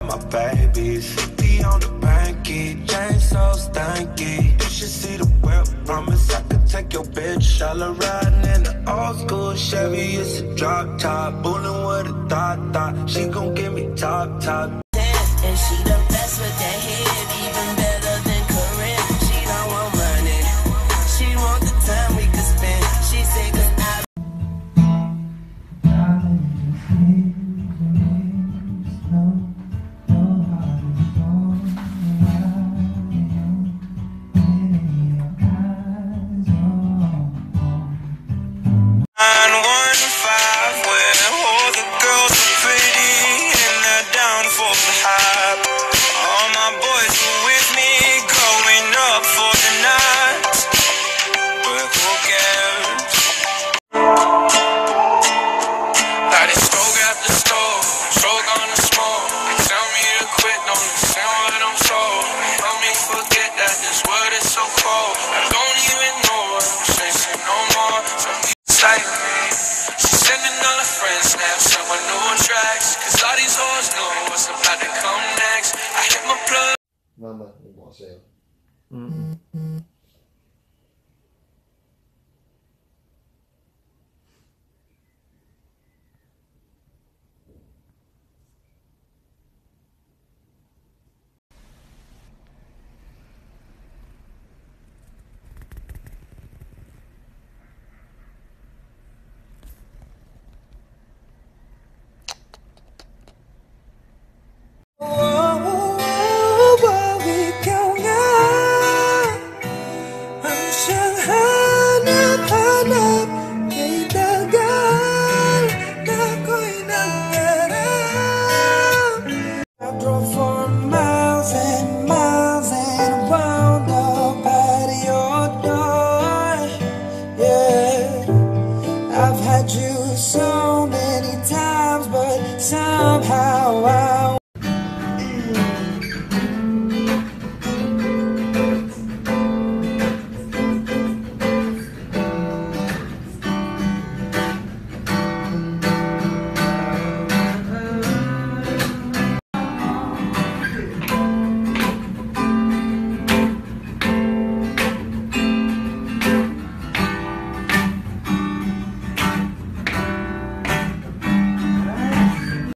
my babies. Be on the banky, chain so stanky. You should see the whip, promise I could take your bitch. All her riding in the old school Chevy, it's a drop top. Bullin' with a thought, she gon' give me top. And she the best with that head, even better than Corinne. She don't want money, she want the time we could spend. She say 'cause I Mama, ibuka sa'yo. I've had you so many times, but somehow I